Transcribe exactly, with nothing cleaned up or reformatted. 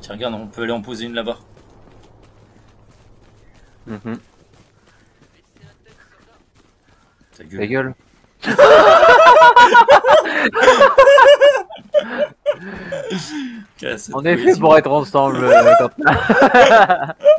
Tiens, regarde, on peut aller en poser une là-bas. Mmh. Ta Ta gueule. gueule. Casse cette On est fait poésie. pour être ensemble. Euh, quand...